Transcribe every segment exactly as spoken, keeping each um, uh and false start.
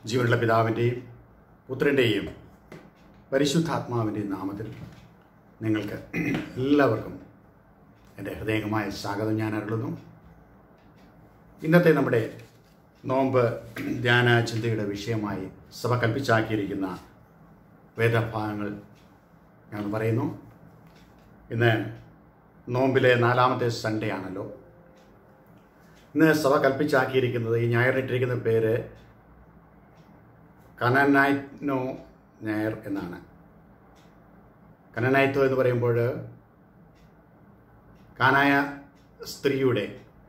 ജീവനുള്ള പിതാവിൻ്റെയും പുത്രൻ്റെയും പരിശുദ്ധാത്മാവിൻ്റെയും നാമത്തിൽ നിങ്ങൾക്ക് എല്ലാവർക്കും എൻ്റെ ഹൃദയംഗമായ സ്വാഗതം ഞാൻ അരുളുന്നു. ഇന്നത്തെ നമ്മുടെ നോമ്പ് ധ്യാന ചിന്തയുടെ വിഷയമായി സഭ കൽപ്പിച്ചാക്കിയിരിക്കുന്ന വേദഭാഗങ്ങൾ ഞാൻ പറയുന്നു. ഇന്ന് നോമ്പിലെ നാലാമത്തെ സൺഡേ ആണല്ലോ. ഇന്ന് സഭ കൽപ്പിച്ചാക്കിയിരിക്കുന്നത്, ഈ ഞായറിട്ടിരിക്കുന്ന പേര് കനാനൈറ്റോ ഞായർ എന്നാണ്. കനാനൈറ്റോ എന്ന് പറയുമ്പോൾ കാനായ സ്ത്രീയുടെ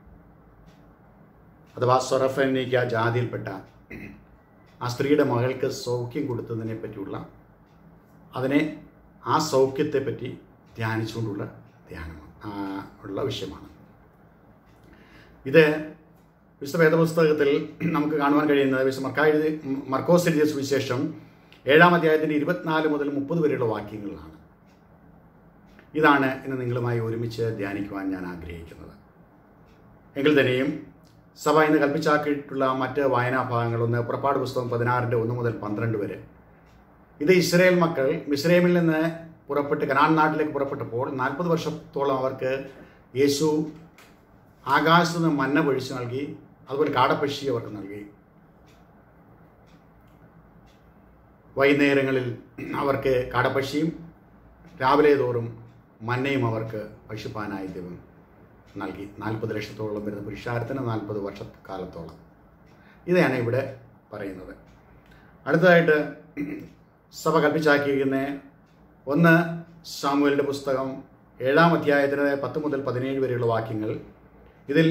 അഥവാ സൊറഫനിക്ക ജാതിയിൽപ്പെട്ട ആ സ്ത്രീയുടെ മകൾക്ക് സൗഖ്യം കൊടുത്തതിനെ പറ്റിയുള്ള അതിനെ ആ സൗഖ്യത്തെ പറ്റി ധ്യാനിച്ചുകൊണ്ടുള്ള ധ്യാനമാണ് ഉള്ള വിഷയമാണ് ഇത്. വിശുദ്ധ വേദപുസ്തകത്തിൽ നമുക്ക് കാണുവാൻ കഴിയുന്നത് വിശുദ്ധ മർക്കായി മർക്കോസ് എഴുതിയ സുവിശേഷം ഏഴാം അധ്യായത്തിൻ്റെ ഇരുപത്തിനാല് മുതൽ മുപ്പത് വരെയുള്ള വാക്യങ്ങളാണ്. ഇതാണ് ഇന്ന് നിങ്ങളുമായി ഒരുമിച്ച് ധ്യാനിക്കുവാൻ ഞാൻ ആഗ്രഹിക്കുന്നത്. എങ്കിൽ തന്നെയും സഭ ഇന്ന് കൽപ്പിച്ചാക്കിയിട്ടുള്ള മറ്റ് വായനാഭാഗങ്ങൾ, ഒന്ന് പുറപ്പാട് പുസ്തകം പതിനാറിൻ്റെ ഒന്ന് മുതൽ പന്ത്രണ്ട് വരെ. ഇത് ഇസ്രായേൽ മക്കൾ മിസ്രൈമിൽ നിന്ന് പുറപ്പെട്ട് കനാൻ നാട്ടിലേക്ക് പുറപ്പെട്ടപ്പോൾ നാൽപ്പത് വർഷത്തോളം അവർക്ക് യേശു ആകാശത്ത് നിന്ന് മന്ന പൊഴിച്ചു നൽകി, അതുപോലെ കാടപ്പക്ഷി അവർക്ക് നൽകി. വൈകുന്നേരങ്ങളിൽ അവർക്ക് കാടപ്പക്ഷിയും രാവിലെ തോറും മന്നയും അവർക്ക് ഭക്ഷിപ്പാനായി ദൈവം നൽകി. നാൽപ്പത് ലക്ഷത്തോളം വരുന്ന പുരുഷാരത്തിന് നാൽപ്പത് വർഷക്കാലത്തോളം. ഇതാണ് ഇവിടെ പറയുന്നത്. അടുത്തതായിട്ട് സഭ കൽപ്പിച്ചാക്കിയിരിക്കുന്ന ഒന്ന് സാമുവേലിൻ്റെ പുസ്തകം ഏഴാം അധ്യായത്തിന് പത്ത് മുതൽ പതിനേഴ് വരെയുള്ള വാക്യങ്ങൾ. ഇതിൽ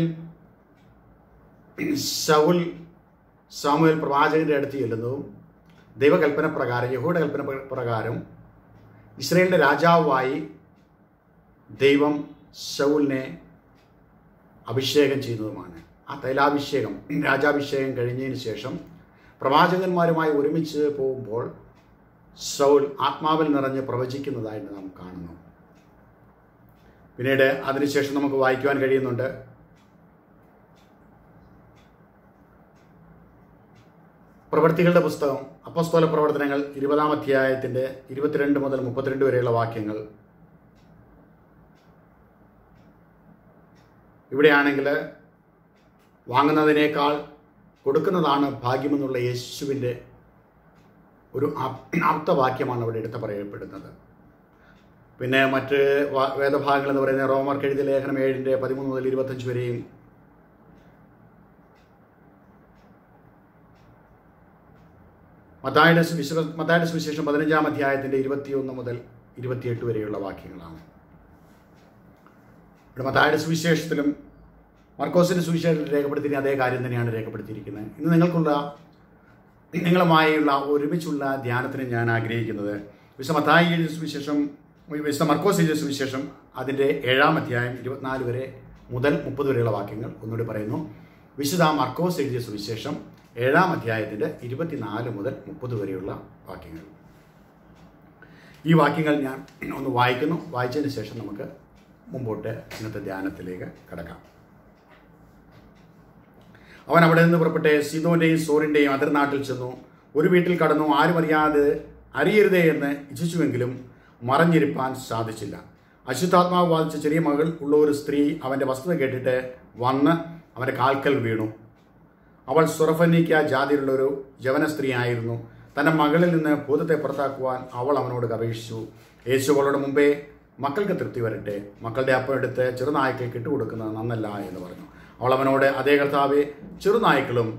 ശൗൽ സാമുവേൽ പ്രവാചകന്റെ അടുത്ത് ചെല്ലുന്നു. ദൈവകൽപ്പന പ്രകാരം, യഹോവയുടെ കൽപ്പന പ്രകാരം ഇസ്രായേലിൻ്റെ രാജാവായി ദൈവം ശൗലിനെ അഭിഷേകം ചെയ്യുന്നതുമാണ്. ആ തൈലാഭിഷേകം, രാജാഭിഷേകം കഴിഞ്ഞതിന് ശേഷം പ്രവാചകന്മാരുമായി ഒരുമിച്ച് പോകുമ്പോൾ ശൗൽ ആത്മാവിൽ നിറഞ്ഞ് പ്രവചിക്കുന്നതായിട്ട് നാം കാണുന്നു. പിന്നീട് അതിനുശേഷം നമുക്ക് വായിക്കുവാൻ കഴിയുന്നുണ്ട്, പ്രവൃത്തികളുടെ പുസ്തകം അപ്പോസ്തല പ്രവർത്തനങ്ങൾ ഇരുപതാം അധ്യായത്തിൻ്റെ ഇരുപത്തിരണ്ട് മുതൽ മുപ്പത്തിരണ്ട് വരെയുള്ള വാക്യങ്ങൾ. ഇവിടെയാണെങ്കിൽ വാങ്ങുന്നതിനേക്കാൾ കൊടുക്കുന്നതാണ് ഭാഗ്യമെന്നുള്ള യേശുവിൻ്റെ ഒരു ആപ്തവാക്യമാണ് അവിടെ എടുത്ത് പറയപ്പെടുന്നത്. പിന്നെ മറ്റ് വേദഭാഗങ്ങൾ എന്ന് പറയുന്നത് റോമർക്ക് എഴുതിയ ലേഖനം ഏഴിൻ്റെ പതിമൂന്ന് മുതൽ ഇരുപത്തഞ്ച് വരെയും, മത്തായിയുടെ സുവിശേഷം മത്തായിയുടെ സുവിശേഷം പതിനഞ്ചാം അധ്യായത്തിൻ്റെ ഇരുപത്തിയൊന്ന് മുതൽ ഇരുപത്തിയെട്ട് വരെയുള്ള വാക്യങ്ങളാണ്. ഇവിടെ മത്തായിയുടെ സുവിശേഷത്തിലും മർക്കോസിൻ്റെ സുവിശേഷത്തിൽ രേഖപ്പെടുത്തിയ അതേ കാര്യം തന്നെയാണ് രേഖപ്പെടുത്തിയിരിക്കുന്നത്. ഇന്ന് നിങ്ങൾക്കുള്ള നിങ്ങളുമായുള്ള ഒരുമിച്ചുള്ള ധ്യാനത്തിന് ഞാൻ ആഗ്രഹിക്കുന്നത് വിശുദ്ധ മത്തായി എഴുതിയ സുവിശേഷം വിശുദ്ധ മർക്കോസ് എഴുതിയ സുവിശേഷം അതിൻ്റെ ഏഴാം അധ്യായം ഇരുപത്തിനാല് വരെ മുതൽ മുപ്പത് വരെയുള്ള വാക്യങ്ങൾ ഒന്നുകൂടി പറയുന്നു. വിശുദ്ധ മർക്കോസ് എഴുതിയ സുവിശേഷം ഏഴാം അധ്യായത്തിൻ്റെ ഇരുപത്തിനാല് മുതൽ മുപ്പത് വരെയുള്ള വാക്യങ്ങൾ. ഈ വാക്യങ്ങൾ ഞാൻ ഒന്ന് വായിക്കുന്നു. വായിച്ചതിന് ശേഷം നമുക്ക് മുമ്പോട്ട് ഇന്നത്തെ ധ്യാനത്തിലേക്ക് കടക്കാം. അവൻ അവിടെ നിന്ന് പുറപ്പെട്ട് സീദോന്റെയും സോറിൻ്റെയും അതിർനാട്ടിൽ ചെന്നു. ഒരു വീട്ടിൽ കടന്നു. ആരും അറിയാതെ അറിയരുതേ എന്ന് ഇച്ഛിച്ചുവെങ്കിലും മറഞ്ഞിരിപ്പാൻ സാധിച്ചില്ല. അശുദ്ധാത്മാവ് ബാധിച്ച ചെറിയ മകൾ ഉള്ള ഒരു സ്ത്രീ അവൻ്റെ വസ്തുത കേട്ടിട്ട് വന്ന് അവൻ്റെ കാൽക്കൽ വീണു. അവൾ സുറഫനിക്ക ജാതിയിലുള്ള ഒരു യവന സ്ത്രീ ആയിരുന്നു. തൻ്റെ മകളിൽ നിന്ന് ഭൂതത്തെ പുറത്താക്കുവാൻ അവൾ അവനോട് അപേക്ഷിച്ചു. യേശു അവളുടെ മുമ്പേ മക്കൾക്ക് തൃപ്തി വരട്ടെ, മക്കളുടെ അപ്പം എടുത്ത് ചെറുനായ്ക്കൾക്ക് ഇട്ടുകൊടുക്കുന്നത് നന്നല്ല എന്ന് പറഞ്ഞു. അവൾ അവനോട്, അതേ കർത്താവേ, ചെറുനായ്ക്കളും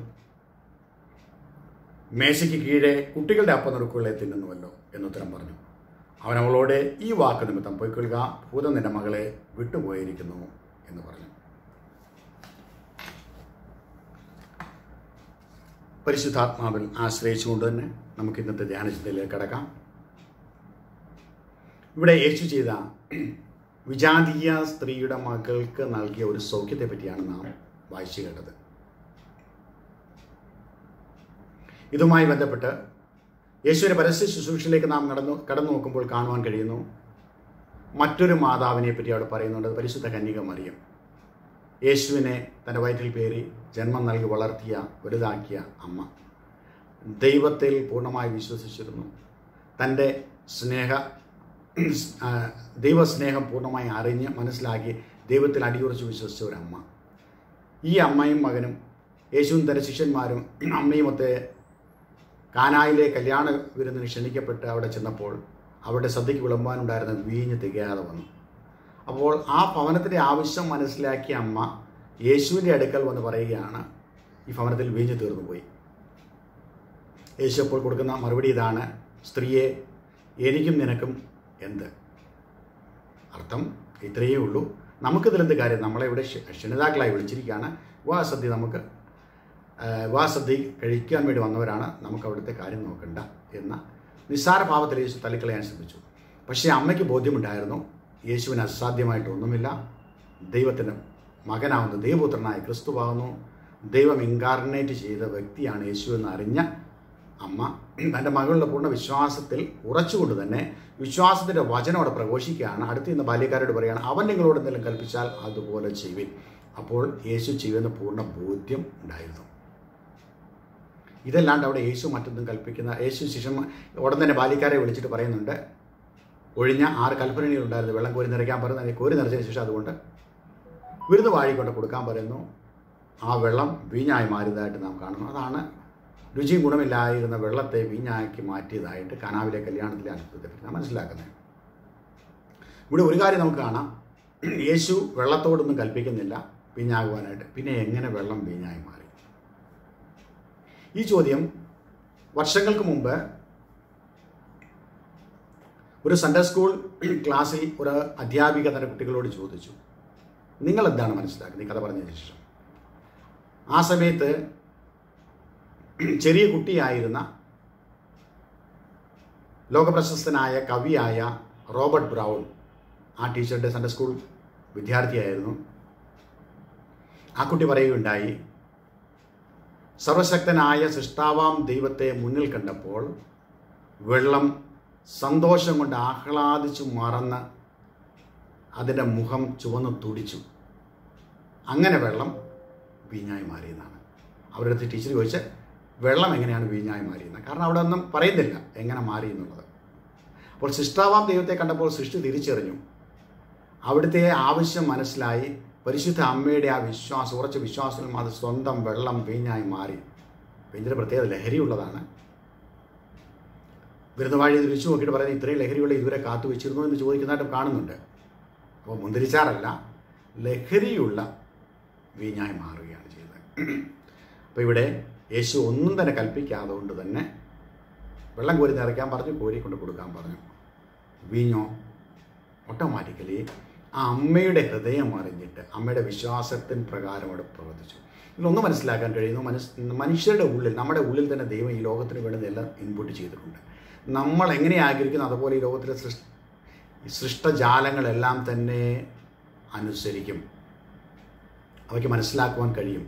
മേശയ്ക്ക് കീഴെ കുട്ടികളുടെ അപ്പം നുറുക്കുകളെ തിന്നുന്നുവല്ലോ എന്നുത്തരം പറഞ്ഞു. അവൻ അവളോട്, ഈ വാക്ക് നിമിത്തം പൊയ്ക്കൊള്ളുക, ഭൂതം നിന്റെ മകളെ വിട്ടുപോയിരിക്കുന്നു എന്ന് പറഞ്ഞു. പരിശുദ്ധാത്മാവിൽ ആശ്രയിച്ചുകൊണ്ട് തന്നെ നമുക്ക് ഇന്നത്തെ ധ്യാനചിന്തയിലേക്ക് കടക്കാം. ഇവിടെ യേശു ചെയ്ത വിജാതീയ സ്ത്രീയുടെ മകൾക്ക് നൽകിയ ഒരു സൗഖ്യത്തെ പറ്റിയാണ് നാം വായിച്ചു കേട്ടത്. ഇതുമായി ബന്ധപ്പെട്ട് യേശുവിൻ്റെ പരസ്യ ശുശ്രൂഷയിലേക്ക് നാം നടന്നു കടന്നു നോക്കുമ്പോൾ കാണുവാൻ കഴിയുന്നു മറ്റൊരു മാതാവിനെ പറ്റി അവിടെ പറയുന്നുണ്ട്. പരിശുദ്ധ കന്യക മറിയം. യേശുവിനെ തൻ്റെ വയറ്റിൽ പേറി ജന്മം നൽകി വളർത്തിയ വലുതാക്കിയ അമ്മ. ദൈവത്തിൽ പൂർണ്ണമായി വിശ്വസിച്ചിരുന്നു. തൻ്റെ സ്നേഹ ദൈവസ്നേഹം പൂർണ്ണമായി അറിഞ്ഞ് മനസ്സിലാക്കി ദൈവത്തിൽ അടിയുറച്ച് വിശ്വസിച്ച ഒരമ്മ. ഈ അമ്മയും മകനും യേശുവും തൻ്റെ ശിഷ്യന്മാരും അമ്മയും ഒത്തെ കാനായിലെ കല്യാണ വിരുന്നിന് ക്ഷണിക്കപ്പെട്ട് അവിടെ ചെന്നപ്പോൾ അവരുടെ സദ്യയ്ക്ക് വിളമ്പാനുണ്ടായിരുന്ന വീഞ്ഞ് തികയാതെ വന്നു. അപ്പോൾ ആ ഭവനത്തിൻ്റെ ആവശ്യം മനസ്സിലാക്കിയ അമ്മ യേശുവിൻ്റെ അടുക്കൽ വന്ന് പറയുകയാണ്, ഈ ഭവനത്തിൽ വീഞ്ഞ് തീർന്നു പോയി. യേശു അപ്പോൾ കൊടുക്കുന്ന മറുപടി ഇതാണ്, സ്ത്രീയെ, എനിക്കും നിനക്കും എന്ത്? അർത്ഥം ഇത്രയേ ഉള്ളൂ, നമുക്കിതിലെന്ത് കാര്യം? നമ്മളെ ഇവിടെ ക്ഷണിതാക്കളായി വിളിച്ചിരിക്കുകയാണ്, വിവാഹസദ്യ നമുക്ക് വിവാഹസദ്യ കഴിക്കാൻ വേണ്ടി വന്നവരാണ്, നമുക്ക് അവിടുത്തെ കാര്യം നോക്കണ്ട എന്ന നിസ്സാര ഭാവത്തിൽ യേശു തള്ളിക്കളയാൻ ശ്രമിച്ചു. പക്ഷേ അമ്മയ്ക്ക് ബോധ്യമുണ്ടായിരുന്നു, യേശുവിന് അസാധ്യമായിട്ടൊന്നുമില്ല. ദൈവത്തിൻ്റെ മകനാവുന്ന ദൈവപുത്രനായ ക്രിസ്തുവാകുന്നു, ദൈവം ഇൻകാർണേറ്റ് ചെയ്ത വ്യക്തിയാണ് യേശു എന്ന് അറിഞ്ഞ അമ്മ തൻ്റെ മകളുടെ പൂർണ്ണ വിശ്വാസത്തിൽ ഉറച്ചുകൊണ്ട് തന്നെ വിശ്വാസത്തിൻ്റെ വചനം അവിടെ പ്രഘോഷിക്കുകയാണ്. അടുത്ത് നിന്ന് ബാല്യക്കാരോട് പറയുകയാണ്, അവൻ നിങ്ങളോട് എന്തെങ്കിലും കൽപ്പിച്ചാൽ അതുപോലെ ചെയ്യുവിൻ. അപ്പോൾ യേശു ചെയ്യുന്ന പൂർണ്ണ ബോധ്യം ഉണ്ടായിരുന്നു. ഇതല്ലാണ്ട് അവിടെ യേശു മറ്റൊന്നും കൽപ്പിക്കുന്ന യേശു ശിഷ്യന്മാർ ഉടൻ തന്നെ ബാല്യക്കാരെ വിളിച്ചിട്ട് പറയുന്നുണ്ട്, ഒഴിഞ്ഞ ആറ് കൽപ്പനകളുണ്ടായിരുന്നു, വെള്ളം കോരി നിറയ്ക്കാൻ പറയുന്നത്, കോരി നിറച്ചതിന് ശേഷം അതുകൊണ്ട് വിരുന്ന് വാഴിക്കൊണ്ട് കൊടുക്കാൻ പറയുന്നു. ആ വെള്ളം വീഞ്ഞായി മാറിയതായിട്ട് നാം കാണുന്നു. അതാണ് രുചിയും ഗുണമില്ലായിരുന്ന വെള്ളത്തെ വീഞ്ഞാക്കി മാറ്റിയതായിട്ട് കാനാവിലെ കല്യാണത്തിലെ അത്ഭുതത്തെ നാം മനസ്സിലാക്കുന്നത്. ഇവിടെ ഒരു കാര്യം നമുക്ക് കാണാം, യേശു വെള്ളത്തോടൊന്നും കൽപ്പിക്കുന്നില്ല വീഞ്ഞാകുവാനായിട്ട്. പിന്നെ എങ്ങനെ വെള്ളം വീഞ്ഞായി മാറി? ഈ ചോദ്യം വർഷങ്ങൾക്ക് മുമ്പ് ഒരു സൺഡേ സ്കൂൾ ക്ലാസ്സിൽ ഒരു അധ്യാപിക തൻ്റെ കുട്ടികളോട് ചോദിച്ചു, നിങ്ങൾ എന്താണ് മനസ്സിലാക്കുന്നത് ഈ കഥ പറഞ്ഞതിന് ശേഷം? ആ സമയത്ത് ചെറിയ കുട്ടിയായിരുന്ന ലോകപ്രശസ്തനായ കവിയായ റോബർട്ട് ബ്രൗൺ, ആ ടീച്ചറുടെ സൺഡേ സ്കൂൾ വിദ്യാർത്ഥിയായിരുന്നു. ആ കുട്ടി പറയുകയുണ്ടായി, സർവശക്തനായ സൃഷ്ടാവാം ദൈവത്തെ മുന്നിൽ കണ്ടപ്പോൾ വെള്ളം സന്തോഷം കൊണ്ട് ആഹ്ലാദിച്ചു മറന്ന് അതിൻ്റെ മുഖം ചുവന്ന് തുടിച്ചു. അങ്ങനെ വെള്ളം വീഞ്ഞായി മാറിയെന്നാണ്. അവരുടെ അടുത്ത് ടീച്ചർ ചോദിച്ച്, വെള്ളം എങ്ങനെയാണ് വീഞ്ഞായി മാറിയെന്ന്? കാരണം അവിടെ ഒന്നും പറയുന്നില്ല എങ്ങനെ മാറി എന്നുള്ളത്. അപ്പോൾ സൃഷ്ടാവാം ദൈവത്തെ കണ്ടപ്പോൾ സൃഷ്ടി തിരിച്ചറിഞ്ഞു, അവിടുത്തെ ആവശ്യം മനസ്സിലായി. പരിശുദ്ധ അമ്മയുടെ ആ വിശ്വാസം, ഉറച്ച വിശ്വാസത്തിൽ അത് സ്വന്തം വെള്ളം വീഞ്ഞായി മാറി. വീഞ്ഞിൻ്റെ പ്രത്യേകത ലഹരിയുള്ളതാണ്. വിരുന്നുവാഴി തിരിച്ചു നോക്കിയിട്ട് പറയുന്നത്, ഇത്രയും ലഹരിയുള്ള ഇതുവരെ കാത്തു വെച്ചിരുന്നു എന്ന് ചോദിക്കുന്നതായിട്ട് കാണുന്നുണ്ട്. അപ്പോൾ മുന്തിരിച്ചാറല്ല, ലഹരിയുള്ള വീഞ്ഞായി മാറുകയാണ് ചെയ്തത്. അപ്പോൾ ഇവിടെ യേശു ഒന്നും തന്നെ കൽപ്പിക്കാതെ കൊണ്ട് തന്നെ വെള്ളം കോരി നിറയ്ക്കാൻ പറഞ്ഞു, കോരി കൊണ്ട് കൊടുക്കാൻ പറഞ്ഞു. വീഞ്ഞോ ഓട്ടോമാറ്റിക്കലി ആ അമ്മയുടെ ഹൃദയം അറിഞ്ഞിട്ട് അമ്മയുടെ വിശ്വാസത്തിന് പ്രകാരം അവിടെ പ്രവർത്തിച്ചു. ഇതിലൊന്നും മനസ്സിലാക്കാൻ കഴിയുന്നു, മനസ് മനുഷ്യരുടെ ഉള്ളിൽ, നമ്മുടെ ഉള്ളിൽ തന്നെ ദൈവം ഈ ലോകത്തിന് വേണ്ടുന്നതെല്ലാം ഇൻപുട്ട് ചെയ്തിട്ടുണ്ട്. നമ്മൾ എങ്ങനെ ആഗ്രഹിക്കുന്നു അതുപോലെ ഈ ലോകത്തിലെ സൃഷ്ട സൃഷ്ടജാലങ്ങളെല്ലാം തന്നെ അനുസരിക്കും, അവയ്ക്ക് മനസ്സിലാക്കുവാൻ കഴിയും.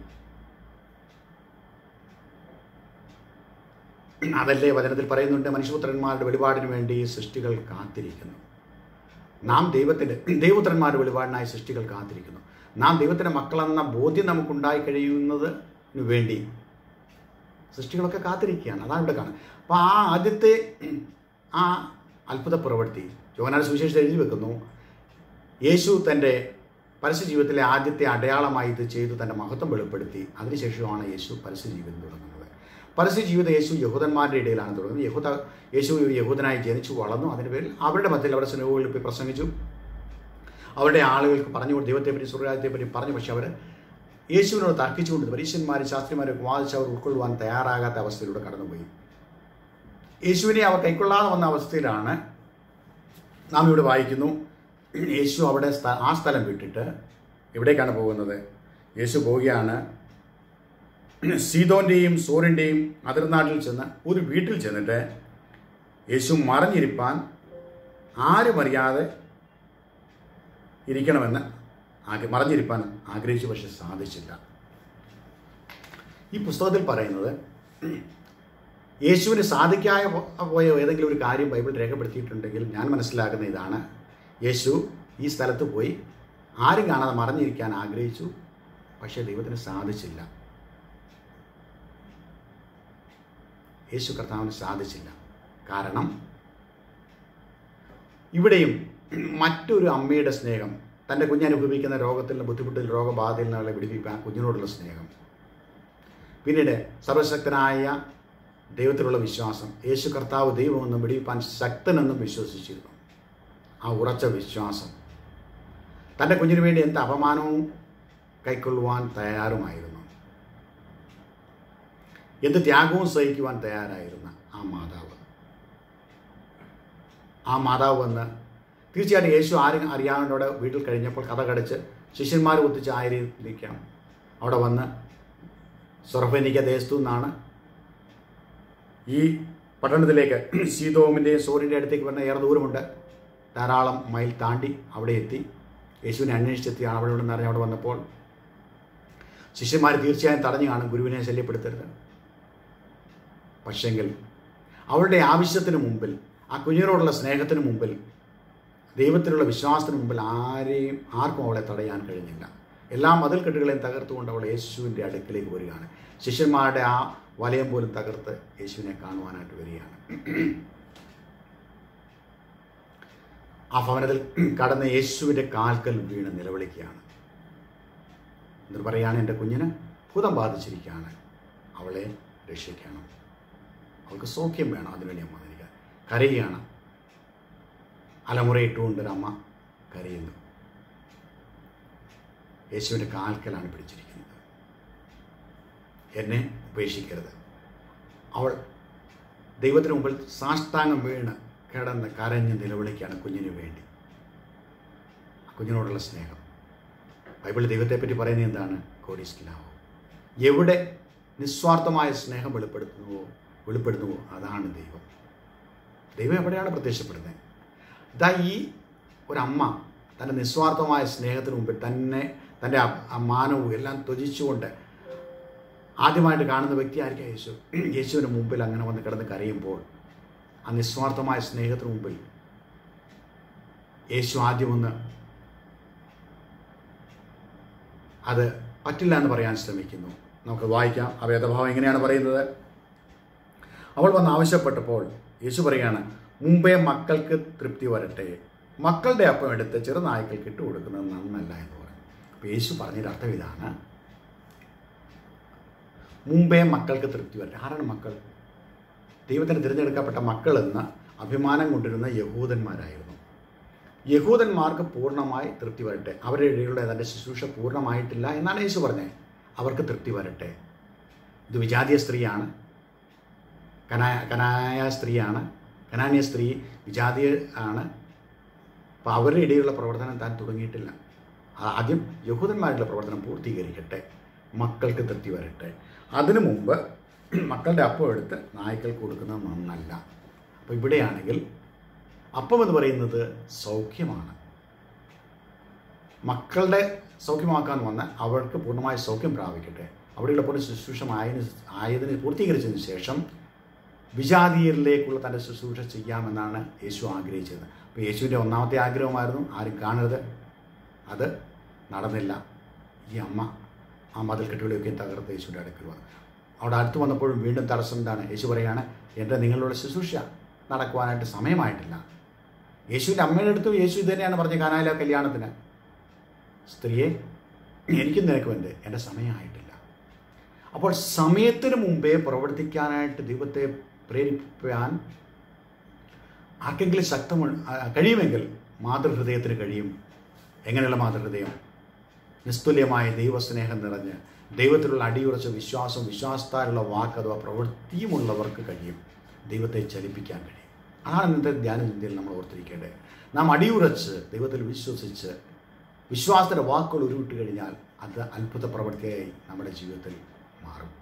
അതല്ലേ വചനത്തിൽ പറയുന്നുണ്ട്, മനുഷ്യപുത്രന്മാരുടെ വെളിപാടിന് വേണ്ടി സൃഷ്ടികൾ കാത്തിരിക്കുന്നു. നാം ദൈവത്തിൻ്റെ ദൈവപുത്രന്മാരുടെ വെളിപാടിനായി സൃഷ്ടികൾ കാത്തിരിക്കുന്നു. നാം ദൈവത്തിൻ്റെ മക്കളെന്ന ബോധ്യം നമുക്കുണ്ടായി കഴിയുന്നതിന് വേണ്ടി സൃഷ്ടികളൊക്കെ കാത്തിരിക്കുകയാണ്. അതാണ് ഇവിടെ കാണുന്നത്. അപ്പോൾ ആ ആദ്യത്തെ ആ അത്ഭുത പ്രവൃത്തി യോഹന്നാന്റെ സുവിശേഷത്തിൽ എഴുതി വെക്കുന്നു, യേശു തൻ്റെ പരസ്യ ജീവിതത്തിലെ ആദ്യത്തെ അടയാളമായി ഇത് ചെയ്തു തൻ്റെ മഹത്വം വെളിപ്പെടുത്തി. അതിനുശേഷമാണ് യേശു പരസ്യ ജീവിതം തുടങ്ങുന്നത്. പരസ്യ ജീവിതം യേശു യഹൂദന്മാരുടെ ഇടയിലാണ് തുടങ്ങുന്നത്. യഹൂദ യേശു ഒരു യഹൂദനായി ജനിച്ചു വളർന്നു. അതിന് പേരിൽ അവരുടെ മധ്യത്തിൽ അവിടെ സിനഗോഗുകളിൽ പോയി പ്രസംഗിച്ചു. അവരുടെ ആളുകൾക്ക് പറഞ്ഞു, ദൈവത്തെപ്പറ്റി സ്വർഗ്ഗരാജ്യത്തെപ്പറ്റി പറഞ്ഞു. പക്ഷെ അവർ യേശുവിനോട് തർക്കിച്ചുകൊണ്ട് പരീശന്മാരും ശാസ്ത്രിമാരും വാദിച്ച് അവർ ഉൾക്കൊള്ളുവാൻ തയ്യാറാകാത്ത അവസ്ഥയിലൂടെ കടന്നുപോയി. യേശുവിനെ അവർ കൈക്കൊള്ളാതെ വന്ന അവസ്ഥയിലാണ് നാം ഇവിടെ വായിക്കുന്നു, യേശു അവിടെ ആ സ്ഥലം വിട്ടിട്ട് എവിടേക്കാണ് പോകുന്നത്? യേശു പോവുകയാണ് സീദോന്റെയും സോറിൻ്റെയും അതിർനാട്ടിൽ ചെന്ന് ഒരു വീട്ടിൽ ചെന്നിട്ട് യേശു മറിഞ്ഞിരിപ്പാൻ ആരും അറിയാതെ ഇരിക്കണമെന്ന് ആഗ്ര മറിഞ്ഞിരിപ്പാൻ ആഗ്രഹിച്ചു, പക്ഷെ സാധിച്ചില്ല. ഈ പുസ്തകത്തിൽ പറയുന്നത് യേശുവിന് സാധിക്കാതെ പോയ ഏതെങ്കിലും ഒരു കാര്യം ബൈബിൾ രേഖപ്പെടുത്തിയിട്ടുണ്ടെങ്കിൽ ഞാൻ മനസ്സിലാക്കുന്ന ഇതാണ്, യേശു ഈ സ്ഥലത്ത് പോയി ആരും കാണാതെ മറിഞ്ഞിരിക്കാൻ ആഗ്രഹിച്ചു, പക്ഷേ ദൈവത്തിന് സാധിച്ചില്ല. യേശു കർത്താവിന് സാധിച്ചില്ല. കാരണം ഇവിടെയും മറ്റൊരു അമ്മയുടെ സ്നേഹം, തൻ്റെ കുഞ്ഞനുഭവിക്കുന്ന രോഗത്തിൽ നിന്ന്, ബുദ്ധിമുട്ടിൽ, രോഗബാധയിൽ നിന്നുള്ള വിടിവിക്കാൻ കുഞ്ഞിനോടുള്ള സ്നേഹം, പിന്നീട് സർവശക്തനായ ദൈവത്തിലുള്ള വിശ്വാസം, യേശു കർത്താവ് ദൈവമെന്നും വിടിവിപ്പാൻ ശക്തനെന്നും വിശ്വസിച്ചിരുന്നു. ആ ഉറച്ച വിശ്വാസം തൻ്റെ കുഞ്ഞിന് വേണ്ടി എന്ത് അപമാനവും കൈക്കൊള്ളുവാൻ തയ്യാറുമായിരുന്നു, എന്ത് ത്യാഗവും സഹിക്കുവാൻ തയ്യാറായിരുന്ന ആ മാതാവ് ആ മാതാവ് വന്ന് തീർച്ചയായിട്ടും യേശു ആരും അറിയാവുന്നവിടെ വീട്ടിൽ കഴിഞ്ഞപ്പോൾ കഥ കടച്ച് ശിഷ്യന്മാർ ഒത്തിച്ച് ആയിരിക്കാം അവിടെ വന്ന് സൊറഫനിക്ക ദേശത്തു നിന്നാണ് ഈ പട്ടണത്തിലേക്ക് സീതോമിൻ്റെയും സോറിൻ്റെ അടുത്തേക്ക് വരുന്ന ഏറെ ദൂരമുണ്ട്. ധാരാളം മൈൽ താണ്ടി അവിടെ എത്തി യേശുവിനെ അന്വേഷിച്ചെത്തിയാണ്. അവിടെ ഇവിടെ നിറഞ്ഞ് അവിടെ വന്നപ്പോൾ ശിഷ്യന്മാർ തീർച്ചയായും തടഞ്ഞു കാണും, ഗുരുവിനെ ശല്യപ്പെടുത്തരുത്. പക്ഷെങ്കിൽ അവളുടെ ആവശ്യത്തിന് മുമ്പിൽ, ആ കുഞ്ഞിനോടുള്ള സ്നേഹത്തിന് മുമ്പിൽ, ദൈവത്തിലുള്ള വിശ്വാസത്തിന് മുമ്പിൽ ആരെയും ആർക്കും അവളെ തടയാൻ കഴിഞ്ഞില്ല. എല്ലാ മതിൽക്കെട്ടുകളെയും തകർത്തുകൊണ്ട് അവൾ യേശുവിൻ്റെ അടുക്കിലേക്ക് വരികയാണ്. ശിഷ്യന്മാരുടെ ആ വലയം പോലും തകർത്ത് യേശുവിനെ കാണുവാനായിട്ട് വരികയാണ്. ആ ഭവനത്തിൽ കടന്ന് യേശുവിൻ്റെ കാൽക്കൽ വീണ് നിലവിളിക്കുകയാണ്. എന്നിട്ട് പറയുകയാണ്, എൻ്റെ കുഞ്ഞിന് ഭൂതം ബാധിച്ചിരിക്കുകയാണ്, അവളെ രക്ഷിക്കണം, അവൾക്ക് സൗഖ്യം വേണം, അതിനുവേണ്ടി അമ്മ വന്നിരിക്കുക. കരയുകയാണ്. അലമുറയിട്ടുകൊണ്ടൊരമ്മ കരയുന്നു. യേശുവിൻ്റെ കാൽക്കലാണ് പിടിച്ചിരിക്കുന്നത്. എന്നെ ഉപേക്ഷിക്കരുത്. അവൾ ദൈവത്തിന് മുമ്പിൽ സാഷ്ടാംഗം വീണ് കിടന്ന് കരഞ്ഞ് നിലവിളിക്കുകയാണ് കുഞ്ഞിന് വേണ്ടി. ആ കുഞ്ഞിനോടുള്ള സ്നേഹം. ബൈബിൾ ദൈവത്തെപ്പറ്റി പറയുന്നത് എന്താണ്? God is love. എവിടെ നിസ്വാർത്ഥമായ സ്നേഹം വെളിപ്പെടുത്തുന്നുവോ വെളിപ്പെടുന്നുവോ അതാണ് ദൈവം. ദൈവം എവിടെയാണ് പ്രത്യക്ഷപ്പെടുന്നത്? ഇതാ ഈ ഒരമ്മ തൻ്റെ നിസ്വാർത്ഥമായ സ്നേഹത്തിന് മുമ്പിൽ തന്നെ തൻ്റെ മാനവും എല്ലാം ത്യജിച്ചുകൊണ്ട് ആദ്യമായിട്ട് കാണുന്ന വ്യക്തിയായിരിക്കും യേശു. യേശുവിന് മുമ്പിൽ അങ്ങനെ വന്ന് കിടന്ന് കരയുമ്പോൾ ആ നിസ്വാർത്ഥമായ സ്നേഹത്തിന് മുമ്പിൽ യേശു ആദ്യമൊന്ന് അത് പറ്റില്ല എന്ന് പറയാൻ ശ്രമിക്കുന്നു. നമുക്ക് വായിക്കാം. ആ വേദഭാവം എങ്ങനെയാണ് പറയുന്നത്? അവൾ വന്ന് ആവശ്യപ്പെട്ടപ്പോൾ യേശു പറയുകയാണ്, മുമ്പേ മക്കൾക്ക് തൃപ്തി വരട്ടെ, മക്കളുടെ അപ്പം എടുത്ത് ചെറുനായ്ക്കൾക്ക് ഇട്ട് കൊടുക്കുന്നത് നന്നല്ല എന്ന് പറഞ്ഞു. അപ്പോൾ യേശു പറഞ്ഞൊരു അർത്ഥം ഇതാണ്, മുമ്പേ മക്കൾക്ക് തൃപ്തി വരട്ടെ. ആരാണ് മക്കൾ? ദൈവത്തിന് തിരഞ്ഞെടുക്കപ്പെട്ട മക്കളെന്ന് അഭിമാനം കൊണ്ടിരുന്ന യഹൂദന്മാരായിരുന്നു. യഹൂദന്മാർക്ക് പൂർണ്ണമായി തൃപ്തി വരട്ടെ, അവരുടെ ഇടയിലുള്ള തൻ്റെ ശുശ്രൂഷ പൂർണ്ണമായിട്ടില്ല എന്നാണ് യേശു പറഞ്ഞത്. അവർക്ക് തൃപ്തി വരട്ടെ. ഇത് വിജാതീയ സ്ത്രീയാണ്, കനാ കനായ സ്ത്രീയാണ്, കനാന്യ സ്ത്രീ വിജാതീയ ആണ്. അപ്പോൾ അവരുടെ ഇടയിലുള്ള പ്രവർത്തനം താൻ തുടങ്ങിയിട്ടില്ല. ആദ്യം യഹൂദന്മാരുടെ പ്രവർത്തനം പൂർത്തീകരിക്കട്ടെ, മക്കൾക്ക് തൃപ്തി വരട്ടെ. അതിനു മുമ്പ് മക്കളുടെ അപ്പം എടുത്ത് നായ്ക്കൾക്ക് കൊടുക്കുന്നത് നന്നല്ല. അപ്പോൾ ഇവിടെയാണെങ്കിൽ അപ്പം എന്ന് പറയുന്നത് സൗഖ്യമാണ്. മക്കളുടെ സൗഖ്യമാക്കാൻ വന്ന് അവർക്ക് പൂർണ്ണമായ സൗഖ്യം പ്രാപിക്കട്ടെ. അവിടെയുള്ള പോലെ ശുശ്രൂഷമായതിന് ആയതിന് പൂർത്തീകരിച്ചതിന് ശേഷം വിജാതീയരിലേക്കുള്ള തൻ്റെ ശുശ്രൂഷ ചെയ്യാമെന്നാണ് യേശു ആഗ്രഹിച്ചത്. അപ്പോൾ യേശുവിൻ്റെ ഒന്നാമത്തെ ആഗ്രഹമായിരുന്നു ആരും കാണരുത്. അത് നടന്നില്ല. ഈ അമ്മ ആ മതിൽക്കെട്ടുകളെയൊക്കെ തകർത്ത് യേശുവിൻ്റെ അടുക്കൽ വന്നു. അവിടെ അടുത്ത് വന്നപ്പോഴും വീണ്ടും തടസ്സം എന്താണ്? യേശു പറയുകയാണ്, എൻ്റെ നിങ്ങളുടെ ശുശ്രൂഷ നടക്കുവാനായിട്ട് സമയമായിട്ടില്ല. യേശുവിൻ്റെ അമ്മയുടെ അടുത്തും യേശു ഇത് തന്നെയാണ് പറഞ്ഞത് കാനായിലെ കല്യാണത്തിന്, സ്ത്രീയെ എനിക്കും നിനക്കും എന്ത് എൻ്റെ സമയമായിട്ടില്ല. അപ്പോൾ സമയത്തിന് മുമ്പേ പ്രവർത്തിക്കാനായിട്ട് ദൈവത്തെ പ്രേരിപ്പിക്കാൻ ആർക്കെങ്കിലും ശക്തമ കഴിയുമെങ്കിൽ മാതൃഹൃദയത്തിന് കഴിയും. എങ്ങനെയുള്ള മാതൃഹൃദയം? നിസ്തുല്യമായ ദൈവസ്നേഹം നിറഞ്ഞ് ദൈവത്തിലുള്ള അടിയുറച്ച വിശ്വാസം, വിശ്വാസത്താലുള്ള വാക്ക് അഥവാ പ്രവൃത്തിയുമുള്ളവർക്ക് കഴിയും ദൈവത്തെ ചലിപ്പിക്കാൻ കഴിയും. അതാണ് ഇന്നത്തെ ധ്യാനചിന്തയിൽ നമ്മൾ ഓർത്തിരിക്കേണ്ടത്. നാം അടിയുറച്ച് ദൈവത്തിൽ വിശ്വസിച്ച് വിശ്വാസത്തിൻ്റെ വാക്കുകൾ ഉരുവിട്ട് കഴിഞ്ഞാൽ അത് അത്ഭുത പ്രവൃത്തിയായി നമ്മുടെ ജീവിതത്തിൽ മാറും.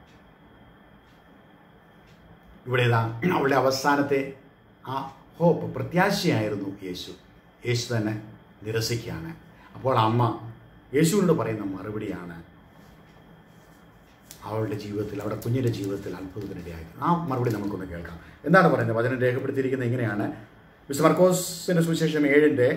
ഇവിടെ ഇതാ അവളുടെ അവസാനത്തെ ആ ഹോപ്പ്, പ്രത്യാശയായിരുന്നു യേശു. യേശു തന്നെ നിരസിക്കുകയാണ്. അപ്പോൾ അമ്മ യേശുവിനോട് പറയുന്ന മറുപടിയാണ് അവളുടെ ജീവിതത്തിൽ, അവളുടെ കുഞ്ഞിൻ്റെ ജീവിതത്തിൽ അത്ഭുതത്തിനിടയായത്. ആ മറുപടി നമുക്കൊന്ന് കേൾക്കാം. എന്താണ് പറയുന്നത്? വചനം രേഖപ്പെടുത്തിയിരിക്കുന്നത് ഇങ്ങനെയാണ്. വിശുദ്ധ മർക്കോസിൻ്റെ സുവിശേഷം ഏഴിൻ്റെ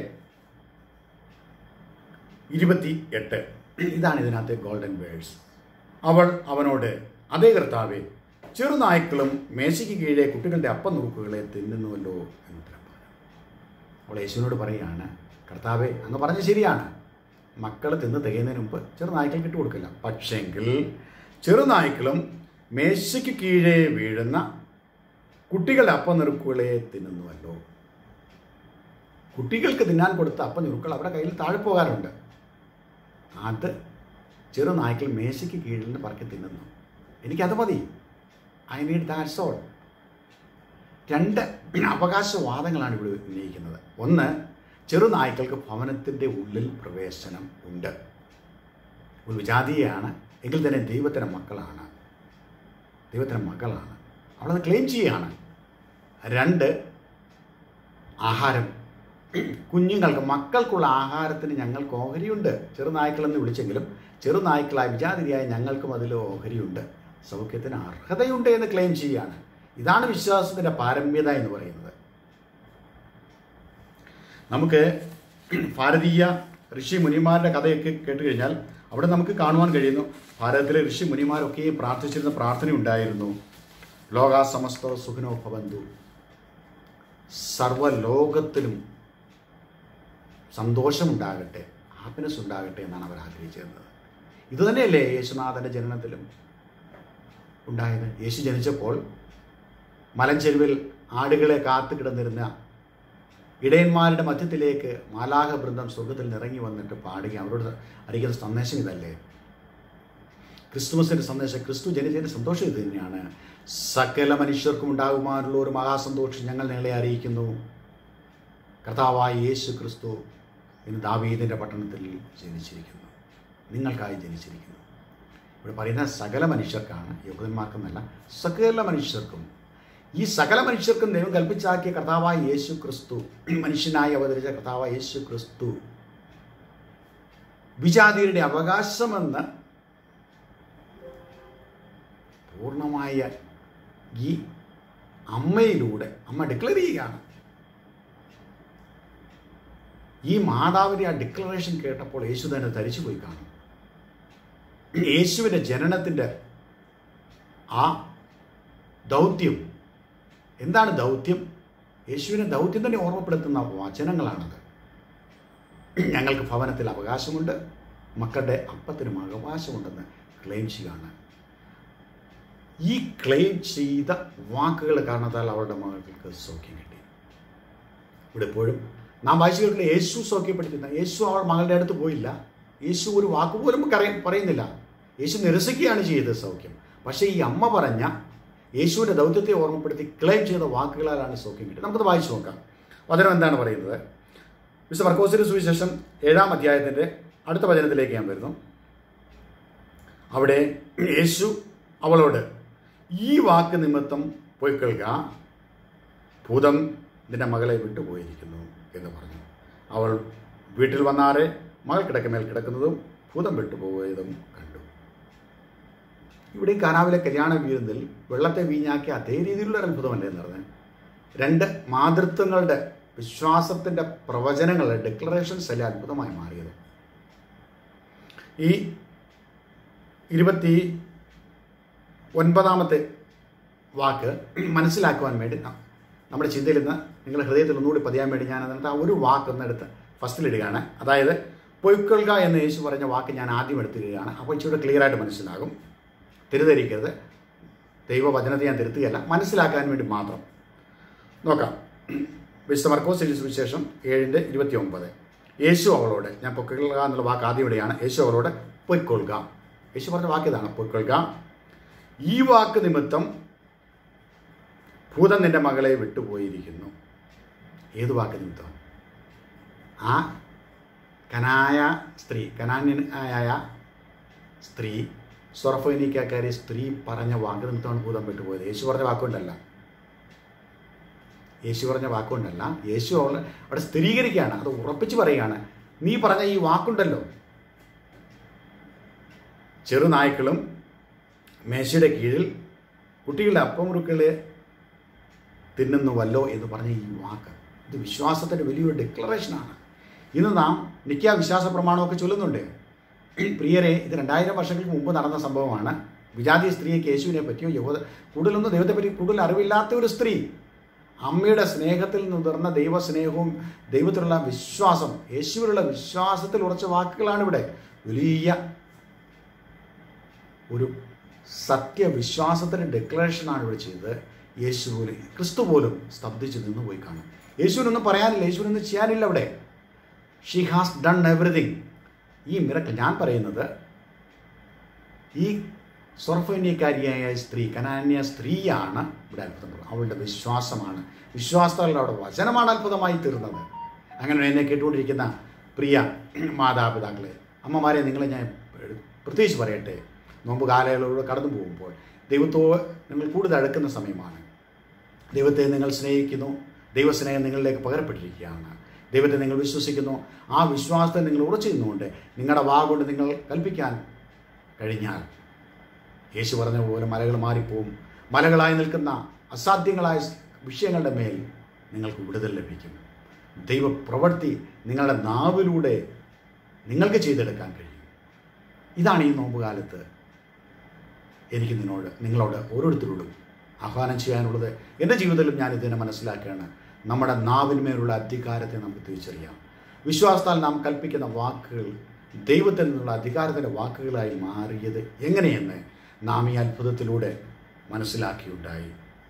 ഇരുപത്തി എട്ട്. ഇതാണ് ഇതിനകത്തെ ഗോൾഡൻ വേഴ്സ്. അവൾ അവനോട്, അതേ കർത്താവേ, ചെറുനായ്ക്കളും മേശയ്ക്ക് കീഴെ കുട്ടികളുടെ അപ്പം നുറുക്കുകളെ തിന്നുന്നുവല്ലോ എന്ന് ഉത്തരം പറഞ്ഞു. അവൾ യേശുവിനോട് പറയുകയാണ്, കർത്താവേ, അങ്ങ് പറഞ്ഞത് ശരിയാണ്, മക്കൾ തിന്ന് തികയുന്നതിന് മുമ്പ് ചെറുനായ്ക്കൾക്ക് ഇട്ട് കൊടുക്കില്ല. പക്ഷെങ്കിൽ ചെറുനായ്ക്കളും മേശയ്ക്ക് കീഴെ വീഴുന്ന കുട്ടികളുടെ അപ്പം നുറുക്കുകളെ തിന്നുന്നുവല്ലോ. കുട്ടികൾക്ക് തിന്നാൻ കൊടുത്ത അപ്പം നുറുക്കുകൾ അവരുടെ കയ്യിൽ താഴെ പോകാറുണ്ട്. അത് ചെറുനായ്ക്കൾ മേശയ്ക്ക് കീഴിൽ നിന്ന് പറക്കി തിന്നുന്നു. എനിക്കത് മതി. I need that's all. രണ്ട് അവകാശവാദങ്ങളാണ് ഇവിടെ ഉന്നയിക്കുന്നത്. ഒന്ന്, ചെറുനായ്ക്കൾക്ക് ഭവനത്തിൻ്റെ ഉള്ളിൽ പ്രവേശനം ഉണ്ട്. ഒരു വിജാതീയാണ് എങ്കിൽ തന്നെ ദൈവത്തിൻ്റെ മക്കളാണ്, ദൈവത്തിൻ്റെ മകളാണ്, അവളത് ക്ലെയിം ചെയ്യുകയാണ്. രണ്ട്, ആഹാരം, കുഞ്ഞുങ്ങൾക്ക് മക്കൾക്കുള്ള ആഹാരത്തിന് ഞങ്ങൾക്ക് ഓഹരിയുണ്ട്. ചെറുനായ്ക്കളെന്ന് വിളിച്ചെങ്കിലും ചെറുനായ്ക്കളായ വിജാതിരിയായ ഞങ്ങൾക്കും അതിൽ ഓഹരിയുണ്ട്, സൗഖ്യത്തിന് അർഹതയുണ്ട് എന്ന് ക്ലെയിം ചെയ്യുകയാണ്. ഇതാണ് വിശ്വാസത്തിൻ്റെ പാരമ്യത എന്ന് പറയുന്നത്. നമുക്ക് ഭാരതീയ ഋഷി മുനിമാരുടെ കഥയൊക്കെ കേട്ട് കഴിഞ്ഞാൽ അവിടെ നമുക്ക് കാണുവാൻ കഴിയുന്നു, ഭാരതത്തിലെ ഋഷി മുനിമാരൊക്കെ പ്രാർത്ഥിച്ചിരുന്ന പ്രാർത്ഥന ഉണ്ടായിരുന്നു. ലോകാ സമസ്ത സുഖിനോ ഭവന്തു, സർവ്വലോകത്തിലും സന്തോഷമുണ്ടാകട്ടെ, ഹാപ്പിനെസ് ഉണ്ടാകട്ടെ എന്നാണ് അവർ ആഗ്രഹിച്ചിരുന്നത്. ഇതുതന്നെയല്ലേ യേശുനാഥൻ്റെ ജനനത്തിലും ഉണ്ടായത്. യേശു ജനിച്ചപ്പോൾ മലഞ്ചെരുവിൽ ആടുകളെ കാത്തു കിടന്നിരുന്ന ഇടയന്മാരുടെ മധ്യത്തിലേക്ക് മാലാഖ വൃന്ദം സ്വർഗത്തിൽ നിറങ്ങി വന്നിട്ട് പാടുക, അവരോട് അറിയിക്കുന്ന സന്ദേശം ഇതല്ലേ? ക്രിസ്തുമസിൻ്റെ സന്ദേശം, ക്രിസ്തു ജനിച്ചതിൻ്റെ സന്തോഷം ഇത് തന്നെയാണ്. സകല മനുഷ്യർക്കും ഉണ്ടാകുവാനുള്ള ഒരു മഹാസന്തോഷം ഞങ്ങൾ നിങ്ങളെ അറിയിക്കുന്നു. കർത്താവായ യേശു ക്രിസ്തു ഇന്ന് ദാവീദിൻ്റെ പട്ടണത്തിൽ ജനിച്ചിരിക്കുന്നു, നിങ്ങൾക്കായി ജനിച്ചിരിക്കുന്നു. ഇവിടെ പറയുന്ന സകല മനുഷ്യർക്കാണ്, യഹൂദന്മാർക്കെന്നല്ല, സകല മനുഷ്യർക്കും. ഈ സകല മനുഷ്യർക്കും ദൈവം കൽപ്പിച്ചാക്കിയ കർത്താവായ യേശു ക്രിസ്തു, മനുഷ്യനായി അവതരിച്ച കർത്താവായ യേശു ക്രിസ്തു വിജാതിയുടെ അവകാശമെന്ന് പൂർണ്ണമായ ഈ അമ്മയിലൂടെ അമ്മ ഡിക്ലെയർ ചെയ്യുകയാണ്. ഈ മാതാവിൻ്റെ ആ ഡിക്ലറേഷൻ കേട്ടപ്പോൾ യേശു തന്നെ ധരിച്ചു പോയി കാണും. യേശുവിൻ്റെ ജനനത്തിൻ്റെ ആ ദൗത്യം എന്താണ്? ദൗത്യം യേശുവിനെ ദൗത്യം തന്നെ ഓർമ്മപ്പെടുത്തുന്ന വചനങ്ങളാണത്. ഞങ്ങൾക്ക് ഭവനത്തിൽ അവകാശമുണ്ട്, മക്കളുടെ അപ്പത്തിനും അവകാശമുണ്ടെന്ന് ക്ലെയിം ചെയ്യുകയാണ്. ഈ ക്ലെയിം ചെയ്ത വാക്കുകൾ കാരണത്താൽ അവരുടെ മകൾക്ക് സൗഖ്യം കിട്ടി. ഇവിടെ എപ്പോഴും നാം വായിച്ചു കേൾക്കുന്ന യേശു സൗഖ്യപ്പെടുത്തുന്ന, യേശു അവൾ മകളുടെ അടുത്ത് പോയില്ല, യേശു ഒരു വാക്ക് പോലും പറയുന്നില്ല, യേശു നിരസിക്കുകയാണ് ചെയ്തത് സൗഖ്യം. പക്ഷേ ഈ അമ്മ പറഞ്ഞ യേശുവിൻ്റെ ദൗത്യത്തെ ഓർമ്മപ്പെടുത്തി ക്ലെയിം ചെയ്ത വാക്കുകളാലാണ് സൗഖ്യം കിട്ടിയത്. നമുക്കത് വായിച്ചു നോക്കാം. വചനം എന്താണ് പറയുന്നത്? വിശുദ്ധ മർക്കോസിന്റെ സുവിശേഷം ഏഴാം അധ്യായത്തിൻ്റെ അടുത്ത വചനത്തിലേക്ക് ഞാൻ വരുന്നു. അവിടെ യേശു അവളോട്, ഈ വാക്ക് നിമിത്തം പോയി കേൾക്കുക, ഭൂതം നിന്റെ മകളെ വിട്ടുപോയിരിക്കുന്നു എന്ന് പറഞ്ഞു. അവൾ വീട്ടിൽ വന്നാറെ മകൾ കിടക്കമേൽ കിടക്കുന്നതും ഭൂതം വിട്ടുപോയതും കണ്ടു. ഇവിടെ കാനാവിലെ കല്യാണ വിരുന്നിൽ വെള്ളത്തെ വീഞ്ഞാക്കിയ അതേ രീതിയിലുള്ള ഒരു അത്ഭുതമല്ലേ എന്ന് പറഞ്ഞാൽ, രണ്ട് മാതൃത്വങ്ങളുടെ വിശ്വാസത്തിൻ്റെ പ്രവചനങ്ങളുടെ ഡിക്ലറേഷൻസ് അല്ലേ അത്ഭുതമായി മാറിയത്. ഈ ഇരുപത്തി ഒൻപതാമത്തെ വാക്ക് മനസ്സിലാക്കുവാൻ വേണ്ടി നമ്മുടെ ചിന്തയിൽ നിന്ന് നിങ്ങളുടെ ഹൃദയത്തിൽ ഒന്നുകൂടി പതിയാൻ വേണ്ടി ഞാൻ അതിനകത്ത് ആ ഒരു വാക്ക് ഒന്നെടുത്ത് ഫസ്റ്റിലിടുകയാണ്. അതായത് പൊയ്ക്കൊള്ളുക എന്ന് യേശു പറഞ്ഞ വാക്ക് ഞാൻ ആദ്യം എടുത്തിടുകയാണ്. അപ്പോൾ ഇച്ചിരി ക്ലിയർ ആയിട്ട് മനസ്സിലാകും. തിരുധരിക്കരുത്, ദൈവവചനത്തെ ഞാൻ തിരുത്തുകയല്ല, മനസ്സിലാക്കാൻ വേണ്ടി മാത്രം. നോക്കാം. വിശുദ്ധ മർക്കോസിന്റെ സുവിശേഷം ഏഴിൻ്റെ ഇരുപത്തി ഒമ്പത്. യേശു അവളോട്, ഞാൻ പൊയ്ക്കൊള്ളുക എന്നുള്ള വാക്ക് ആദ്യം ഇവിടെയാണ്. യേശു അവളോട് പൊയ്ക്കൊള്ളുക. യേശു പറഞ്ഞ വാക്ക് ഇതാണ്, പൊയ്ക്കൊള്ളുക. ഈ വാക്ക് നിമിത്തം ഭൂതം നിന്റെ മകളെ വിട്ടുപോയിരിക്കുന്നു. ഏത് വാക്ക് നിമിത്തം? ആ കനായ സ്ത്രീ, കനാന്യനായ സ്ത്രീ, സ്വറഫോനിക്കാരി സ്ത്രീ പറഞ്ഞ വാക്ക് നിമിത്തമാണ് ഭൂതം വിട്ടുപോയത്. യേശു പറഞ്ഞ വാക്കുകൊണ്ടല്ല, യേശു പറഞ്ഞ വാക്കുകൊണ്ടല്ല. യേശു അവൾ അവിടെ സ്ഥിരീകരിക്കുകയാണ്, അത് ഉറപ്പിച്ച് പറയുകയാണ്. നീ പറഞ്ഞ ഈ വാക്കുണ്ടല്ലോ, ചെറുനായ്ക്കളും മേശയുടെ കീഴിൽ കുട്ടികളുടെ അപ്പമുറുക്കളെ തിന്നുന്നുവല്ലോ എന്ന് പറഞ്ഞ ഈ വാക്ക്, ഇത് വിശ്വാസത്തിൻ്റെ വലിയൊരു ഡിക്ലറേഷനാണ്. ഇന്ന് നാം നിത്യ വിശ്വാസ പ്രമാണമൊക്കെ ചൊല്ലുന്നുണ്ട്. പ്രിയരെ, ഇത് രണ്ടായിരം വർഷങ്ങൾക്ക് മുമ്പ് നടന്ന സംഭവമാണ്. വിജാതീയ സ്ത്രീക്ക് യേശുവിനെ പറ്റിയോ യഹൂദ കൂടുതലൊന്നും ദൈവത്തെ പറ്റി കൂടുതൽ അറിവില്ലാത്ത ഒരു സ്ത്രീ, അമ്മയുടെ സ്നേഹത്തിൽ നിന്നുയർന്ന ദൈവസ്നേഹവും ദൈവത്തിലുള്ള വിശ്വാസം, യേശുവിലുള്ള വിശ്വാസത്തിൽ ഉറച്ച വാക്കുകളാണ് ഇവിടെ. വലിയ ഒരു സത്യവിശ്വാസത്തിൻ്റെ ഡെക്ലറേഷനാണ് ഇവിടെ ചെയ്തത്. യേശു പോലും ക്രിസ്തു പോലും സ്തബ്ധിച്ച് നിന്ന് പോയി കാണും. യേശുവിനൊന്നും പറയാനില്ല, യേശുവിനൊന്നും ചെയ്യാനില്ല അവിടെ. She has done everything. ഈ മിറക്കിൾ ഞാൻ പറയുന്നത് ഈ സൊർഫേനിയക്കാരിയായ സ്ത്രീ, കനാന്യ സ്ത്രീയാണ് ഇവിടെ അത്ഭുതം. അവളുടെ വിശ്വാസമാണ്, വിശ്വാസത്താലുള്ള അവിടെ വചനമാണ് അത്ഭുതമായി തീർന്നത്. അങ്ങനെ എന്നെ കേട്ടുകൊണ്ടിരിക്കുന്ന പ്രിയ മാതാപിതാക്കളെ, അമ്മമാരെ, നിങ്ങളെ ഞാൻ പ്രത്യേകിച്ച് പറയട്ടെ, നോമ്പ് കാലയളവിലൂടെ കടന്നു പോകുമ്പോൾ ദൈവത്തോട് നിങ്ങൾ കൂടുതൽ അടുക്കുന്ന സമയമാണ്. ദൈവത്തെ നിങ്ങൾ സ്നേഹിക്കുന്നു, ദൈവസ്നേഹം നിങ്ങളിലേക്ക് പകരപ്പെട്ടിരിക്കുകയാണ്. ദൈവത്തെ നിങ്ങൾ വിശ്വസിക്കുന്നു. ആ വിശ്വാസത്തെ നിങ്ങൾ ഉറച്ചു നിന്നുകൊണ്ട് നിങ്ങളുടെ വാ കൊണ്ട് നിങ്ങൾ കൽപ്പിക്കാൻ കഴിഞ്ഞാൽ യേശു പറഞ്ഞ പോലെ മലകൾ മാറിപ്പോവും. മലകളായി നിൽക്കുന്ന അസാധ്യങ്ങളായ വിഷയങ്ങളുടെ മേൽ നിങ്ങൾക്ക് വിടുതൽ ലഭിക്കും. ദൈവപ്രവൃത്തി നിങ്ങളുടെ നാവിലൂടെ നിങ്ങൾക്ക് ചെയ്തെടുക്കാൻ കഴിയും. ഇതാണ് ഈ നോമ്പുകാലത്ത് എനിക്ക് നിന്നോട് നിങ്ങളോട് ഓരോരുത്തരോടും ആഹ്വാനം ചെയ്യാനുള്ളത്. എൻ്റെ ജീവിതത്തിലും ഞാൻ ഇതിനെ മനസ്സിലാക്കുകയാണ്. നമ്മുടെ നാവിന്മേലുള്ള അധികാരത്തെ നമുക്ക് തിരിച്ചറിയാം. വിശ്വാസത്താൽ നാം കൽപ്പിക്കുന്ന വാക്കുകൾ ദൈവത്തിൽ നിന്നുള്ള അധികാരത്തിൻ്റെ വാക്കുകളായി മാറിയത് എങ്ങനെയെന്ന് നാം ഈ അത്ഭുതത്തിലൂടെ മനസ്സിലാക്കിയുണ്ടായി.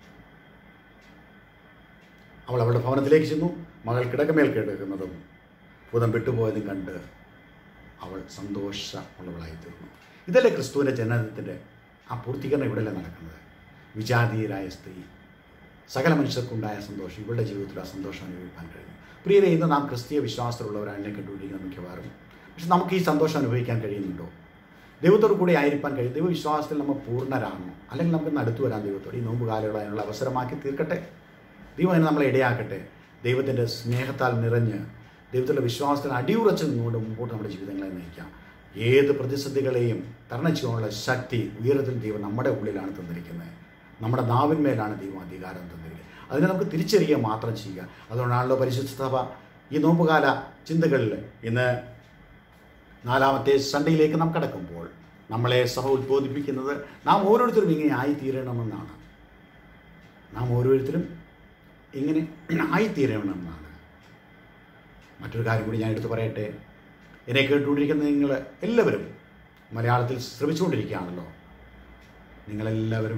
അവൾ അവളുടെ ഭവനത്തിലേക്ക് ചെന്നു. മകൾ കിടക്കമേൽ കിടക്കുന്നതും ഭൂതം വിട്ടുപോയതും കണ്ട് അവൾ സന്തോഷമുള്ളവളായി തീർന്നു. ഇതല്ലേ ക്രിസ്തുവിൻ്റെ ജനനത്തിൻ്റെ ആ പൂർത്തീകരണം ഇവിടെയല്ലേ നടക്കുന്നത്. വിജാതീയരായ സ്ത്രീ, സകല മനുഷ്യർക്കുണ്ടായ സന്തോഷം, ഇവളുടെ ജീവിതത്തിൽ ആ സന്തോഷം അനുഭവിക്കാൻ കഴിഞ്ഞു. പ്രിയരെ, ഇന്ന് നാം ക്രിസ്തീയ വിശ്വാസത്തിലുള്ളവരാണ് കണ്ടുപിടിക്കുന്നത് മിക്കവാറും. പക്ഷെ നമുക്ക് ഈ സന്തോഷം അനുഭവിക്കാൻ കഴിയുന്നുണ്ടോ? ദൈവത്തോട് കൂടി ആയിരിക്കാൻ കഴിയും. ദൈവവിശ്വാസത്തിൽ നമ്മൾ പൂർണ്ണരാണോ? അല്ലെങ്കിൽ നമുക്ക് അടുത്തു വരാൻ ദൈവത്തോട് ഈ നോമ്പ് കാലയോടെ അതിനുള്ള അവസരമാക്കി തീർക്കട്ടെ. ദൈവം അതിനെ നമ്മളെ ഇടയാക്കട്ടെ. ദൈവത്തിൻ്റെ സ്നേഹത്താൽ നിറഞ്ഞ് ദൈവത്തിലുള്ള വിശ്വാസത്തിന് അടിയുറച്ച് നിന്നുകൊണ്ട് മുമ്പോട്ട് നമ്മുടെ ജീവിതങ്ങളെ നയിക്കാം. ഏത് പ്രതിസന്ധികളെയും തരണം ചെയ്യാനുള്ള ശക്തി ഉയരത്തിൽ ദൈവം നമ്മുടെ ഉള്ളിലാണ് തന്നിരിക്കുന്നത്. നമ്മുടെ നാവിന്മേലാണ് ദൈവം അധികാരം തന്നിരിക്കുന്നത്. അതിനെ നമുക്ക് തിരിച്ചറിയുക മാത്രം ചെയ്യുക. അതുകൊണ്ടാണല്ലോ പരിശുദ്ധ സഭ ഈ നോമ്പുകാല ചിന്തകളിൽ ഇന്ന് നാലാമത്തെ സൺഡേയിലേക്ക് നാം കടക്കുമ്പോൾ നമ്മളെ സഭ ഉദ്ബോധിപ്പിക്കുന്നത് നാം ഓരോരുത്തരും ഇങ്ങനെ ആയിത്തീരണമെന്നാണ്. നാം ഓരോരുത്തരും ഇങ്ങനെ ആയിത്തീരണമെന്നാണ്. മറ്റൊരു കാര്യം കൂടി ഞാൻ എടുത്തു പറയട്ടെ. എന്നെ കേട്ടുകൊണ്ടിരിക്കുന്ന നിങ്ങൾ എല്ലാവരും മലയാളത്തിൽ ശ്രമിച്ചുകൊണ്ടിരിക്കുകയാണല്ലോ. നിങ്ങളെല്ലാവരും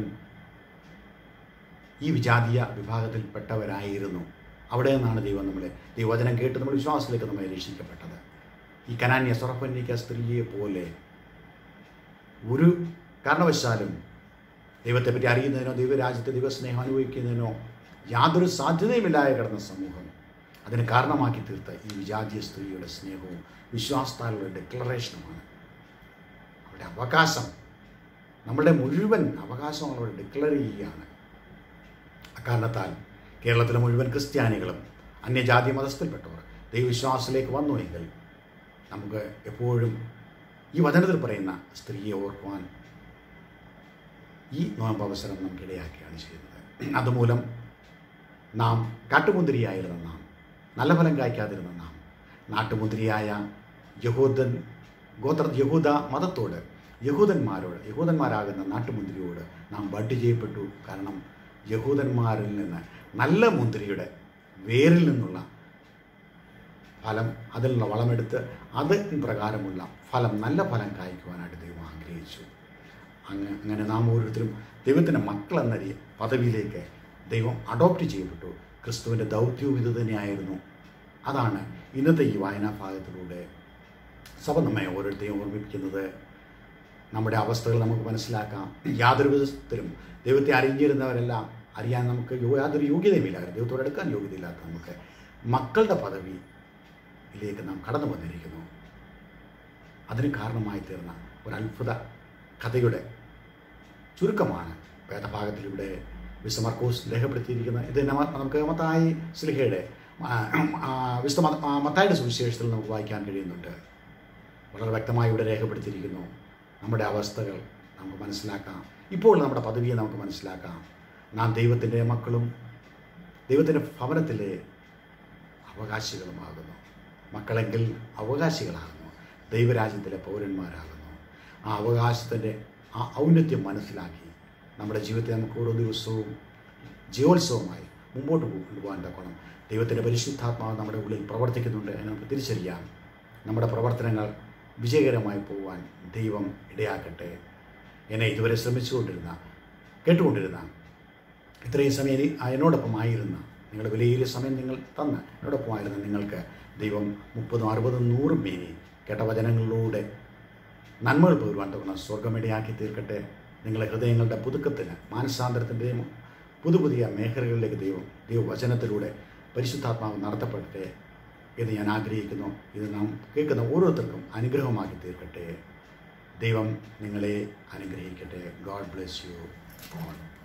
ഈ വിജാതീയ വിഭാഗത്തിൽപ്പെട്ടവരായിരുന്നു. അവിടെ നിന്നാണ് ദൈവം നമ്മളെ ദൈവവചനം കേട്ട് നമ്മൾ വിശ്വാസത്തിലേക്ക് നമ്മളെ രക്ഷിക്കപ്പെട്ടത്. ഈ കനാന്യ സൊർഫേനിക്ക സ്ത്രീയെ പോലെ ഒരു കാരണവശാലും ദൈവത്തെപ്പറ്റി അറിയുന്നതിനോ ദൈവരാജ്യത്തെ ദൈവസ്നേഹം അനുഭവിക്കുന്നതിനോ യാതൊരു സാധ്യതയുമില്ലാതെ കിടന്ന സമൂഹം അതിന് കാരണമാക്കി തീർത്ത ഈ വിജാതീയ സ്ത്രീയുടെ സ്നേഹവും വിശ്വാസത്താലുള്ള ഡിക്ലറേഷനുമാണ്. അവരുടെ അവകാശം, നമ്മളുടെ മുഴുവൻ അവകാശം അവരോട് ഡിക്ലെയർ ചെയ്യുകയാണ്. അക്കാരണത്താൽ കേരളത്തിലെ മുഴുവൻ ക്രിസ്ത്യാനികളും അന്യജാതി മതസ്ഥയിൽപ്പെട്ടവർ ദൈവവിശ്വാസത്തിലേക്ക് വന്നുവെങ്കിൽ നമുക്ക് എപ്പോഴും ഈ വചനത്തിൽ പറയുന്ന സ്ത്രീയെ ഓർക്കുവാൻ ഈ നോമ്പ് അവസരം നമുക്ക് ഇടയാക്കുകയാണ് ചെയ്യുന്നത്. അതുമൂലം നാം കാട്ടുമുന്തിരിയായിരുന്ന നാം, നല്ല ഫലം കായ്ക്കാതിരുന്ന നാം, നാട്ടുമുന്തിരിയായ യഹൂദൻ ഗോത്ര യഹൂദ മതത്തോട്, യഹൂദന്മാരോട്, യഹൂദന്മാരാകുന്ന നാട്ടുമുന്തിരിയോട് നാം ബഡ് ചെയ്യപ്പെട്ടു. കാരണം യഹൂദന്മാരിൽ നിന്ന് നല്ല മുന്തിരിയുടെ വേരിൽ നിന്നുള്ള ഫലം, അതിലുള്ള വളമെടുത്ത് അത് പ്രകാരമുള്ള ഫലം, നല്ല ഫലം കായ്ക്കുവാനായിട്ട് ദൈവം ആഗ്രഹിച്ചു. അങ്ങ് അങ്ങനെ നാം ഓരോരുത്തരും ദൈവത്തിൻ്റെ മക്കൾ എന്ന പദവിയിലേക്ക് ദൈവം അഡോപ്റ്റ് ചെയ്യപ്പെട്ടു. ക്രിസ്തുവിൻ്റെ ദൗത്യവും ഇത് തന്നെയായിരുന്നു. അതാണ് ഇന്നത്തെ ഈ വായനാ ഭാഗത്തിലൂടെ സഭ നമ്മെ ഓരോരുത്തരെയും ഓർമ്മിപ്പിക്കുന്നത്. നമ്മുടെ അവസ്ഥകൾ നമുക്ക് മനസ്സിലാക്കാം. യാതൊരു വിധത്തിലും ദൈവത്തെ അറിഞ്ഞിരുന്നവരെല്ലാം അറിയാൻ നമുക്ക് യാതൊരു യോഗ്യതയുമില്ല. ദൈവത്തോട് എടുക്കാൻ യോഗ്യതയില്ലാത്ത നമുക്ക് മക്കളുടെ പദവിയിലേക്ക് നാം കടന്നു വന്നിരിക്കുന്നു. അതിന് കാരണമായി തീർന്ന ഒരു അത്ഭുത കഥയുടെ ചുരുക്കമാണ് വേദഭാഗത്തിലൂടെ വിശുദ്ധ മർക്കോസ് രേഖപ്പെടുത്തിയിരിക്കുന്ന. ഇത് നമുക്ക് മത്തായി ശ്ലീഹയുടെ വിശുദ്ധ മത്തായിയുടെ സുവിശേഷത്തിൽ നമുക്ക് വായിക്കാൻ കഴിയുന്നുണ്ട്. വളരെ വ്യക്തമായി ഇവിടെ രേഖപ്പെടുത്തിയിരിക്കുന്നു. നമ്മുടെ അവസ്ഥകൾ നമുക്ക് മനസ്സിലാക്കാം. ഇപ്പോൾ നമ്മുടെ പദവിയെ നമുക്ക് മനസ്സിലാക്കാം. നാം ദൈവത്തിൻ്റെ മക്കളും ദൈവത്തിൻ്റെ ഭവനത്തിലെ അവകാശികളുമാകുന്നു. മക്കളെങ്കിൽ അവകാശികളാകുന്നു, ദൈവരാജ്യത്തിലെ പൗരന്മാരാകുന്നു. ആ അവകാശത്തിൻ്റെ ആ ഔന്നത്യം മനസ്സിലാക്കി നമ്മുടെ ജീവിതത്തെ നമുക്ക് ഓരോ ദിവസവും ജയോത്സവമായി മുമ്പോട്ട് കൊണ്ടുപോകാൻ തക്കണം. ദൈവത്തിൻ്റെ പരിശുദ്ധാത്മാവ് നമ്മുടെ ഉള്ളിൽ പ്രവർത്തിക്കുന്നുണ്ട് എന്ന് നമുക്ക് തിരിച്ചറിയാം. നമ്മുടെ പ്രവർത്തനങ്ങൾ വിജയകരമായി പോകാൻ ദൈവം ഇടയാക്കട്ടെ. എന്നെ ഇതുവരെ ശ്രമിച്ചുകൊണ്ടിരുന്ന കേട്ടുകൊണ്ടിരുന്ന ഇത്രയും സമയം എന്നോടൊപ്പം ആയിരുന്ന നിങ്ങളുടെ വിലയേറിയ സമയം നിങ്ങൾ തന്ന് എന്നോടൊപ്പമായിരുന്ന നിങ്ങൾക്ക് ദൈവം മുപ്പതും അറുപതും നൂറും മേനി കേട്ട വചനങ്ങളിലൂടെ നന്മകൾ പകരുവാൻ തക്കണം സ്വർഗമിടയാക്കി തീർക്കട്ടെ. നിങ്ങളുടെ ഹൃദയങ്ങളുടെ പുതുക്കത്തിന് മാനസാന്തരത്തിൻ്റെയും പുതു പുതിയ മേഖലകളിലേക്ക് ദൈവം ദൈവവചനത്തിലൂടെ പരിശുദ്ധാത്മാവ് നടത്തപ്പെടട്ടെ എന്ന് ഞാൻ ആഗ്രഹിക്കുന്നു. ഇത് നാം കേൾക്കുന്ന ഓരോരുത്തർക്കും അനുഗ്രഹമാക്കി തീർക്കട്ടെ. ദൈവം നിങ്ങളെ അനുഗ്രഹിക്കട്ടെ. God bless you all.